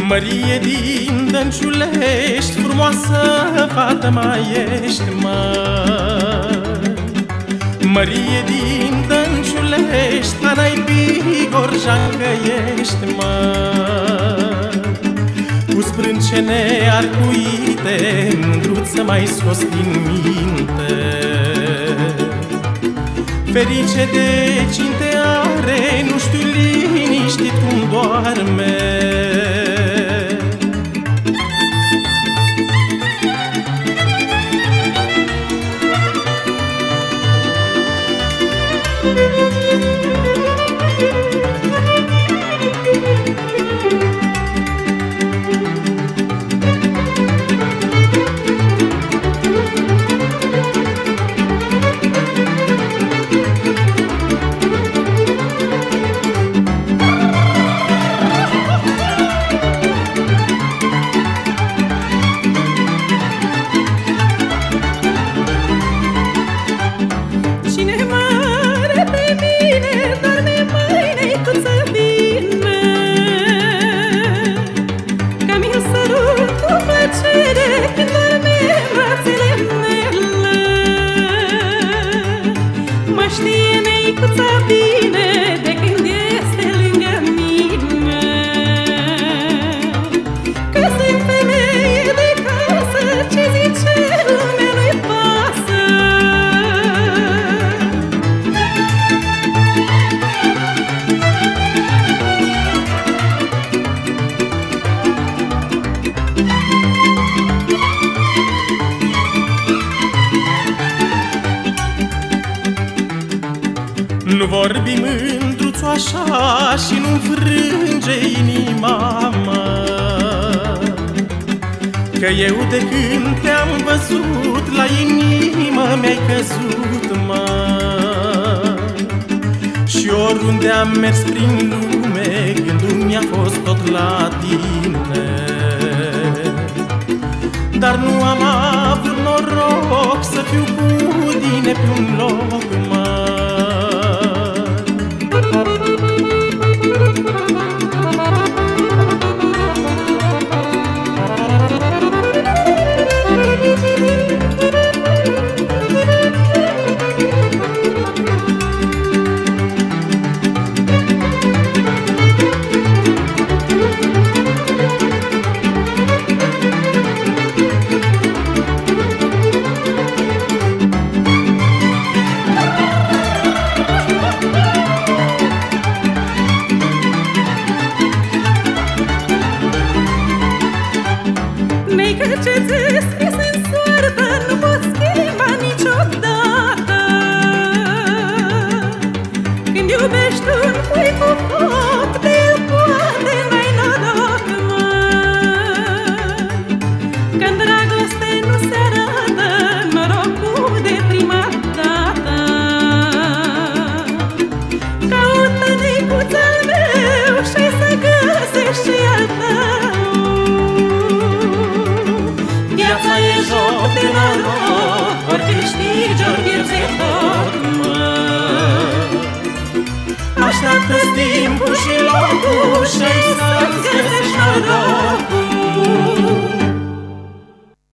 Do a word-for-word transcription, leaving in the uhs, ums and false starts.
Mărie din Dănciulești, frumoasă fată mai ești, măi. Mărie din Dănciulești, Ana-i bigorjancă ești, măi. Cu sprâncene arcuite, mândruță mai scos din minte. Ferice de cinte are, nu știu liniștit cum doarme. Nu vorbi mândruțu așa și nu frânge inima, mă. Că eu de când te-am văzut, la inimă mi-ai căzut, mă. Și oriunde am mers prin lume, gândul mi-a fost tot la tine. Dar nu am avut noroc să fiu cu tine pe un loc, mă. Ce-ți scris în soartă nu pot schimba niciodată. Când iubești un pui cu foc, de el poate n-ai noroc, măi. Când dragoste nu se arată norocul de prima dată. Caută necuț-al meu și să găsești și al tău. Viața e joc de noroc, ori câștigi, ori pierzi tot, mă. Așteaptă-ți timpul și locul și